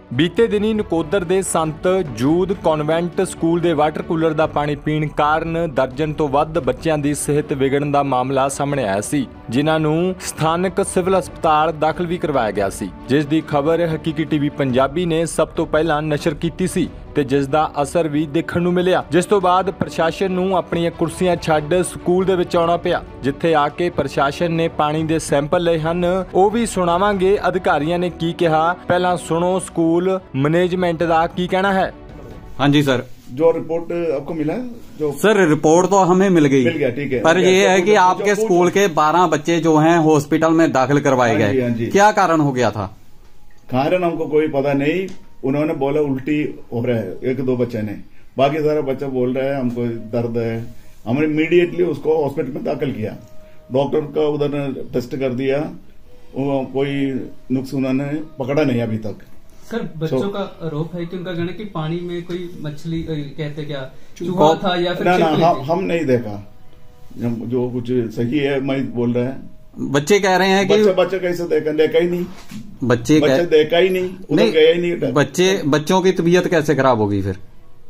बीते दिनी नकोदर दे संत जूद कॉन्वेंट स्कूल दे वाटर कूलर दा पानी पीण कारण दर्जन तो वध बच्चों की सेहत विगड़न का मामला सामने आया सी, जिन्हां नूं स्थानक सिविल अस्पताल दाखिल भी करवाया गया सी, जिस दी खबर हकीकी टीवी पंजाबी ने सब तो पहला नशर कीती सी ते जिस दा असर भी देखण नूं मिलिया। जिस तो बाद प्रशासन नूं अपणीआं कुर्सियां छड्ड स्कूल दे विच आउणा पिया, जिथे आके प्रशासन ने पानी दे सैंपल लए हन। ਉਹ भी सुणावांगे अधिकारियों ने की कहा, पहला सुनो स्कूल मैनेजमेंट दा की कहना है। हाँ जी सर, जो रिपोर्ट आपको मिला जो सर रिपोर्ट तो हमें मिल गया, ठीक है। पर ये है कि आपके स्कूल के 12 बच्चे जो हैं हॉस्पिटल में दाखिल करवाए गए, क्या कारण हो गया था? कारण हमको कोई पता नहीं। उन्होंने बोला उल्टी हो रहा है, 1-2 बच्चे ने, बाकी सारा बच्चा बोल रहा है हमको दर्द है। हमने इमीडिएटली उसको हॉस्पिटल में दाखिल किया, डॉक्टर का उधर टेस्ट कर दिया, कोई नुक्स उन्होंने पकड़ा नहीं अभी तक। सर बच्चों का आरोप है कि उनका कहना है कि पानी में कोई मछली कहते क्या चूहा था या फिर ना, हम नहीं देखा, जो कुछ सही है मैं बोल रहा है। बच्चे कह रहे हैं कि बच्चे कैसे देखा ही नहीं, बच्चे देखा ही नहीं, उधर गया ही नहीं। बच्चों की तबीयत कैसे खराब होगी फिर?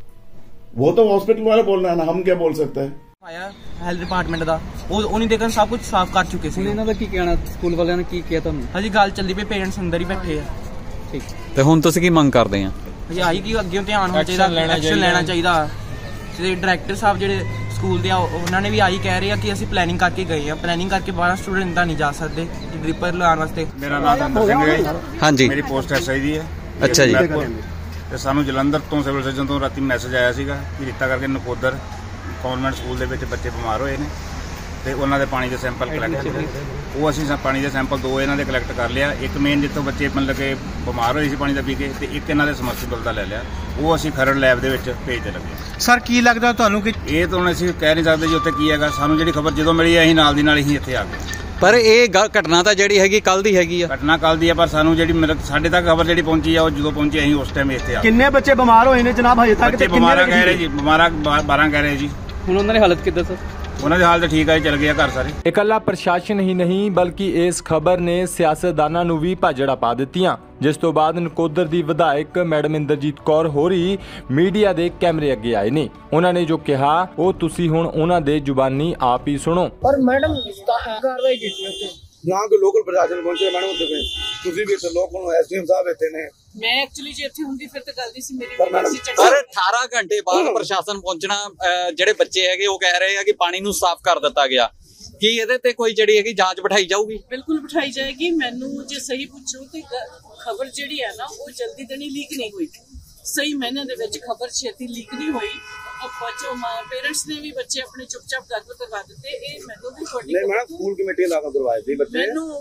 वो तो हॉस्पिटल वाले बोल रहे हैं ना, हम क्या बोल सकते हैं। ਆਇਆ ਹੈਲਥ ਡਿਪਾਰਟਮੈਂਟ ਦਾ ਉਹ ਨਹੀਂ ਦੇਖਣ ਸਭ ਕੁਝ ਸਾਫ਼ ਕਰ ਚੁੱਕੇ ਸੀ। ਇਹਨਾਂ ਦਾ ਕੀ ਕਹਿਣਾ, ਸਕੂਲ ਵਾਲਿਆਂ ਨੇ ਕੀ ਕਿਹਾ ਤੁਹਾਨੂੰ? ਹਜੀ ਗੱਲ ਚੱਲਦੀ ਪਈ, ਪੇਰੈਂਟਸ ਅੰਦਰ ਹੀ ਬੈਠੇ ਆ। ਠੀਕ, ਤੇ ਹੁਣ ਤੁਸੀਂ ਕੀ ਮੰਗ ਕਰਦੇ ਆ? ਹਜੀ ਆਹੀ ਕਿ ਅੱਗੇ ਧਿਆਨ ਹੋਣਾ ਚਾਹੀਦਾ, ਐਕਸ਼ਨ ਲੈਣਾ ਚਾਹੀਦਾ। ਤੇ ਡਾਇਰੈਕਟਰ ਸਾਹਿਬ ਜਿਹੜੇ ਸਕੂਲ ਦੇ ਆ ਉਹਨਾਂ ਨੇ ਵੀ ਆਹੀ ਕਹਿ ਰਹੇ ਆ ਕਿ ਅਸੀਂ ਪਲੈਨਿੰਗ ਕਰਕੇ ਗਏ ਆ, ਪਲੈਨਿੰਗ ਕਰਕੇ 12 ਸਟੂਡੈਂਟ ਤਾਂ ਨਹੀਂ ਜਾ ਸਕਦੇ ਡ੍ਰਿਪਰ ਲਾਉਣ ਵਾਸਤੇ। ਮੇਰਾ ਨਾਮ ਅੰਦਰ ਸਿੰਘ ਹੈ। ਹਾਂਜੀ, ਮੇਰੀ ਪੋਸਟ ਐਸਆਈ ਦੀ ਹੈ। ਅੱਛਾ ਜੀ। ਤੇ ਸਾਨੂੰ ਜਲੰਧਰ ਤੋਂ ਸਿਵਲ ਸਰਜਨ ਤੋਂ ਰਾਤੀ ਮੈਸੇਜ ਆਇਆ ਸੀਗਾ ਕਿ ਰੀਤਾ ਕਰਕੇ ਨਕੋਦਰ ਕਨਵੈਂਟ ਸਕੂਲ ਦੇ ਵਿੱਚ ਬੱਚੇ ਬਿਮਾਰ ਹੋਏ ਨੇ ਤੇ ਉਹਨਾਂ ਦੇ ਪਾਣੀ ਦੇ ਸੈਂਪਲ ਕਲੈਕਟ ਕੀਤੇ। ਉਹ ਅਸੀਂ ਪਾਣੀ ਦੇ ਸੈਂਪਲ 2 ਇਹਨਾਂ ਦੇ ਕਲੈਕਟ ਕਰ ਲਿਆ। ਇੱਕ ਮੇਨ ਜਿੱਥੋਂ ਬੱਚੇ ਮਤਲਬ ਕਿ ਬਿਮਾਰ ਹੋਏ ਸੀ ਪਾਣੀ ਦਾ ਪੀ ਕੇ, ਤੇ ਇੱਕ ਇਹਨਾਂ ਦੇ ਸਮਰਸੀਬਲ ਦਾ ਲੈ ਲਿਆ। ਉਹ ਅਸੀਂ ਖਰੜ ਲੈਬ ਦੇ ਵਿੱਚ ਭੇਜਦੇ ਲੱਗੇ। ਸਰ ਕੀ ਲੱਗਦਾ ਤੁਹਾਨੂੰ ਕਿ ਇਹ ਤਾਂ ਹੁਣ ਅਸੀਂ ਕਹਿ ਨਹੀਂ ਸਕਦੇ ਜੀ ਉੱਥੇ ਕੀ ਹੈਗਾ। ਸਾਨੂੰ ਜਿਹੜੀ ਖਬਰ ਜਦੋਂ ਮਿਲੀ ਅਸੀਂ ਨਾਲ ਦੀ ਨਾਲ ਹੀ ਇੱਥੇ ਆ ਗਏ। ਪਰ ਇਹ ਘਟਨਾ ਤਾਂ ਜਿਹੜੀ ਹੈਗੀ ਕੱਲ ਦੀ ਹੈਗੀ ਆ। ਘਟਨਾ ਕੱਲ ਦੀ ਆ, ਪਰ ਸਾਨੂੰ ਜਿਹੜੀ ਮਤਲਬ ਸਾਡੇ ਤੱਕ ਖਬਰ ਜਿਹੜੀ ਪਹੁੰਚੀ ਆ, ਉਹ ਜਦੋਂ ਪਹੁੰਚੀ ਅਸੀਂ ਉਸ ਟਾਈਮ ਇੱਥੇ ਆ। ਕਿੰਨੇ ਬੱਚੇ ਬਿਮਾਰ ਹੋਏ ਨੇ ਜਨਾਬ ਹਜੇ ਤੱਕ? ਬੱਚੇ ਬਿਮਾਰ ਕਹਿ ਰਹੇ ਜੀ, ਬਿਮਾਰ 12 ਕਹਿ ਰਹੇ ਜੀ। ਹੁਣ ਉਹਨਾਂ ਦੀ ਹਾਲਤ ਕਿੱਦਾਂ ਸਰ? ਉਹਨਾਂ ਦੀ ਹਾਲਤ ਠੀਕ ਹੈ, ਚਲ ਗਿਆ ਘਰ ਸਾਰੇ। ਇਕੱਲਾ ਪ੍ਰਸ਼ਾਸਨ ਹੀ ਨਹੀਂ ਬਲਕਿ ਇਸ ਖਬਰ ਨੇ ਸਿਆਸਤਦਾਨਾਂ ਨੂੰ ਵੀ ਭਾਜੜਾ ਪਾ ਦਿੱਤੀਆਂ, ਜਿਸ ਤੋਂ ਬਾਅਦ ਨਕੋਦਰ ਦੀ ਵਿਧਾਇਕ ਮੈਡਮ ਇੰਦਰਜੀਤ ਕੌਰ ਹੋਰੀ ਮੀਡੀਆ ਦੇ ਕੈਮਰੇ ਅੱਗੇ ਆਏ ਨੇ। ਉਹਨਾਂ ਨੇ ਜੋ ਕਿਹਾ ਉਹ ਤੁਸੀਂ ਹੁਣ ਉਹਨਾਂ ਦੇ ਜ਼ੁਬਾਨੀ ਆਪ ਹੀ ਸੁਣੋ। ਪਰ ਮੈਡਮ ਕਾਰਵਾਈ ਕੀਤੀ ਉੱਤੇ यहाँ के लोकल प्रशासन पहुंचे मैडम उत्ते पे ਤੁਸੀਂ ਵੀ ਇੱਥੇ ਲੋਕਾਂ ਨੂੰ ਐਸਡੀਐਮ ਸਾਹਿਬ ਇੱਥੇ ਨੇ। ਮੈਂ ਐਕਚੁਅਲੀ ਜੇ ਇੱਥੇ ਹੁੰਦੀ ਫਿਰ ਤਾਂ ਗੱਲ ਨਹੀਂ ਸੀ ਮੇਰੀ। ਪਰ 18 ਘੰਟੇ ਬਾਅਦ ਪ੍ਰਸ਼ਾਸਨ ਪਹੁੰਚਣਾ, ਜਿਹੜੇ ਬੱਚੇ ਹੈਗੇ ਉਹ ਕਹਿ ਰਹੇ ਆ ਕਿ ਪਾਣੀ ਨੂੰ ਸਾਫ਼ ਕਰ ਦਿੱਤਾ ਗਿਆ। ਕੀ ਇਹਦੇ ਤੇ ਕੋਈ ਜਿਹੜੀ ਹੈਗੀ ਜਾਂਚ ਬਿਠਾਈ ਜਾਊਗੀ? ਬਿਲਕੁਲ ਬਿਠਾਈ ਜਾਏਗੀ। ਮੈਨੂੰ ਜੇ ਸਹੀ ਪੁੱਛੋ ਤੇ ਖਬਰ ਜਿਹੜੀ ਹੈ ਨਾ ਉਹ ਜਲਦੀ ਤਾਂ ਨਹੀਂ ਲੀਕ ਨਹੀਂ ਹੋਈ। ਸਹੀ ਮਹੀਨੇ ਦੇ ਵਿੱਚ ਖਬਰ ਛੇਤੀ ਲੀਕ ਨਹੀਂ ਹੋਈ। ਬੱਚੋ पेरेंट्स ने भी बच्चे अपने चुपचाप दाखिल करवा दिते। मैनू भी स्कूल कमेटी दाखिल करवाए थे बच्चे।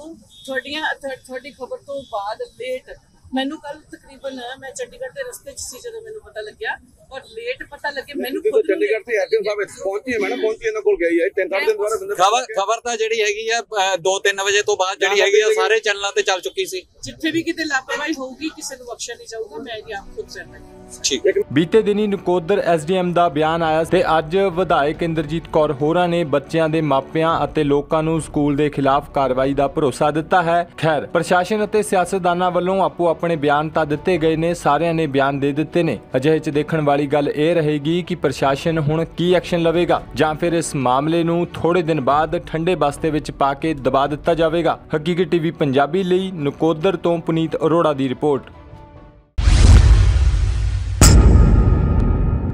थोड़ी खबर तो बाद लेट मैनू कल तकरीबन मैं चंडीगढ़ के रस्ते च सी जदों मैनू पता लग्या और लेट पता लगे मैनू चंडीगढ़ से एसडीएम साहब पहुंची है मैडम, पहुंची इन्हां कोल गई है 3-4 दिन द्वारा खबर ਤਾਂ ਜਿਹੜੀ ਹੈਗੀ ਆ 2-3 ਵਜੇ ਤੋਂ ਬਾਅਦ ਜਿਹੜੀ ਹੈਗੀ ਆ ਸਾਰੇ ਚੈਨਲਾਂ ਤੇ ਚੱਲ ਚੁੱਕੀ ਸੀ। ਜਿੱਥੇ ਵੀ ਕਿਤੇ ਲਾਪਰਵਾਹੀ ਹੋਊਗੀ ਕਿਸੇ ਨੂੰ ਬਖਸ਼ਿਆ ਨਹੀਂ ਜਾਊਗਾ। ਮੈਂ ਇਹ ਆਪ ਖੁਦ ਕਰਨਾ। ਬੀਤੇ ਦਿਨੀ ਨਕੋਦਰ ਐਸਡੀਐਮ ਦਾ ਬਿਆਨ ਆਇਆ ਤੇ ਅੱਜ ਵਿਧਾਇਕ ਇੰਦਰਜੀਤ ਕੌਰ ਹੋਰਾਂ ਨੇ ਬੱਚਿਆਂ ਦੇ ਮਾਪਿਆਂ ਅਤੇ ਲੋਕਾਂ ਨੂੰ ਸਕੂਲ ਦੇ ਖਿਲਾਫ ਕਾਰਵਾਈ ਦਾ ਭਰੋਸਾ ਦਿੱਤਾ ਹੈ। ਖੈਰ ਪ੍ਰਸ਼ਾਸਨ ਅਤੇ ਸਿਆਸਤਦਾਨਾਂ ਵੱਲੋਂ ਆਪੋ ਆਪਣੇ ਬਿਆਨ ਤਾਂ ਦਿੱਤੇ ਗਏ ਨੇ, ਸਾਰਿਆਂ ਨੇ ਬਿਆਨ ਦੇ ਦਿੱਤੇ ਨੇ। ਅਜਿਹੇ 'ਚ ਦੇਖਣ ਵਾਲੀ ਗੱਲ ਇਹ ਰਹੇਗੀ ਕਿ ਪ੍ਰਸ਼ਾਸਨ ਹੁਣ ਕੀ ਐਕਸ਼ਨ ਲਵੇਗਾ ਜਾਂ ਫਿਰ ਇਸ ਮਾਮਲੇ ਨੂੰ ਥੋੜੇ ਦਿਨ ਬਾਅਦ ਠੰਡੇ ਬਸਤੇ ਵਿੱਚ ਪਾ ਕੇ ਦਬਾ ਦਿੱਤਾ ਜਾਵੇਗਾ। ਹਕੀਕਤ ਟੀਵੀ ਪੰਜਾਬੀ ਲਈ ਨਕੋਦਰ ਤੋਂ ਪੁਨੀਤ ਅਰੋੜਾ ਦੀ ਰਿਪੋਰਟ।